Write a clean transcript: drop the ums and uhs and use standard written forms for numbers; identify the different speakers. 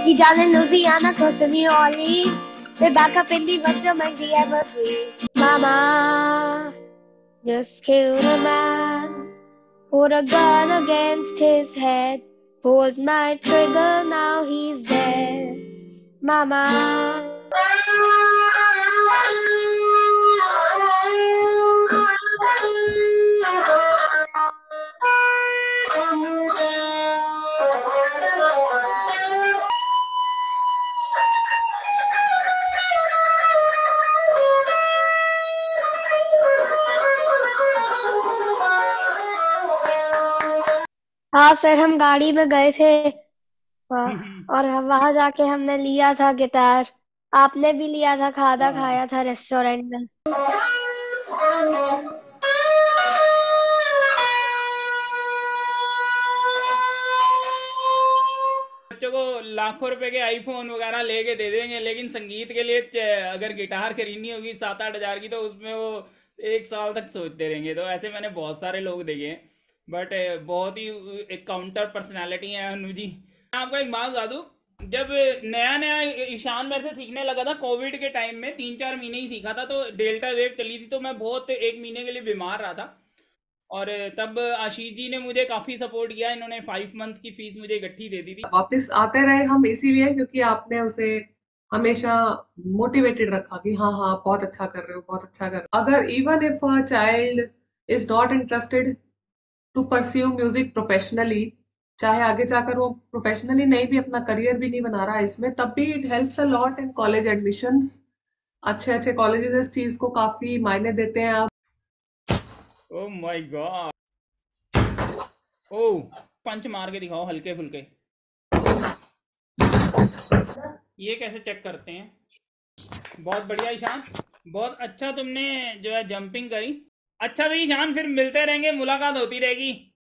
Speaker 1: He down in Louisiana, close to New Orleans. We're back up in the winter, like the evergreens. Mama just killed a man, put a gun against his head, pulled my trigger, now he's dead. Mama. हाँ sir, हम गाड़ी में गए थे और वहां जाके हमने लिया था गिटार। आपने भी लिया था, खाना
Speaker 2: हाँ,
Speaker 1: खाया था रेस्टोरेंट में।
Speaker 2: बच्चों को लाखों रुपए के आईफोन वगैरह लेके दे देंगे, लेकिन संगीत के लिए अगर गिटार खरीदनी होगी 7-8 हज़ार की, तो उसमें वो 1 साल तक सोचते रहेंगे। तो ऐसे मैंने बहुत सारे लोग देखे हैं, बट बहुत ही एक काउंटर पर्सनालिटी है अनु जी। मैं आपको एक बात बता दूं, जब नया नया ईशान मेरे से सीखने लगा था कोविड के टाइम में, 3-4 महीने ही सीखा था, तो डेल्टा वेव चली थी, तो मैं बहुत 1 महीने के लिए बीमार रहा था। और तब आशीष जी ने मुझे काफ़ी सपोर्ट किया, इन्होंने 5 मंथ की फीस मुझे इकट्ठी दे दी थी।
Speaker 3: वापस आते रहे हम इसीलिए क्योंकि आपने उसे हमेशा मोटिवेटेड रखा कि हाँ हाँ बहुत अच्छा कर रहे हो, बहुत अच्छा कर रहे हो। अगर even if a child is not interested to pursue music professionally, चाहे आगे जाकर वो प्रोफेशनली नहीं भी अपना करियर भी नहीं बना रहा इसमें, तब भी it helps a lot in college admissions. अच्छे अच्छे कॉलेजेस इस चीज को काफी मायने देते हैं। आप
Speaker 2: ओ माय गॉड, ओ पंच मार के दिखाओ हल्के फुल्के। ये कैसे चेक करते हैं? बहुत बढ़िया ईशान, बहुत अच्छा तुमने जो है जंपिंग करी। अच्छा भाई ईशान, फिर मिलते रहेंगे, मुलाकात होती रहेगी।